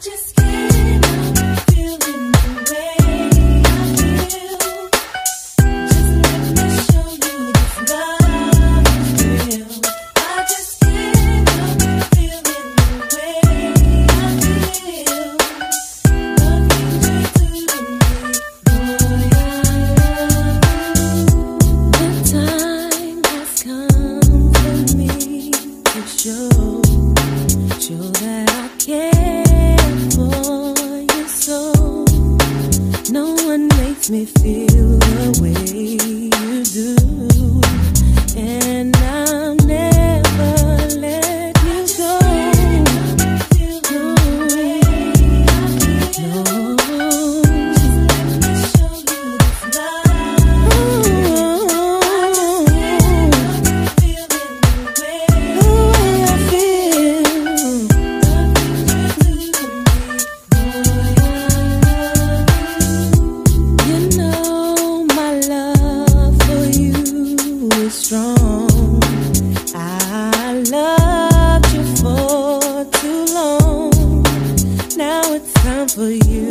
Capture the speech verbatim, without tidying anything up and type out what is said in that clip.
just can't help feeling the way I feel. Just let me show you this love is real. I just can't help feeling the way I feel. Nothing to do to me, boy, I love you. The time has come for me to show, show that I care for you so. No one makes me feel the way you do, and I'll never let you go. No, no. Just let me show you this love. Strong. I loved you for too long. Now it's time for you